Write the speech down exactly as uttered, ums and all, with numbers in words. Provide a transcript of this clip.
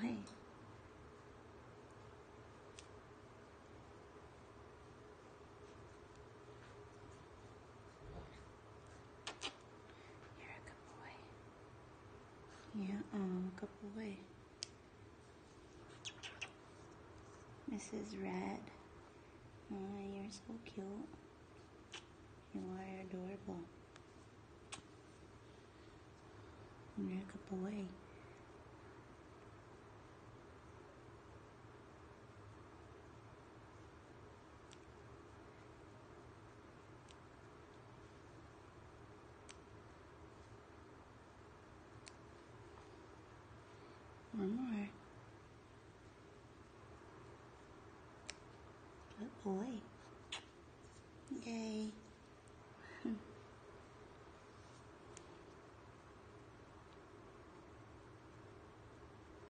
boy. You're a good boy. Yeah, oh, good boy. Missus Red. Oh, you're so cute. You are adorable. You're a good boy. One more. Good boy. Yay.